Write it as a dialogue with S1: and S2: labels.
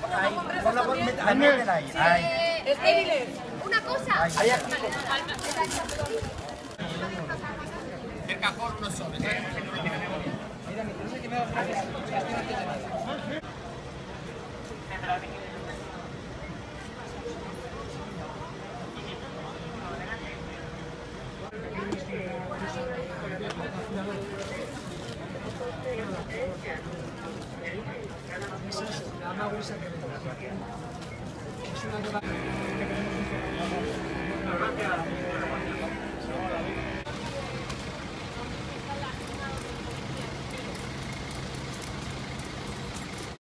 S1: Una cosa.
S2: El cajón uno solo.
S3: Esa es la más gruesa que veo. Es una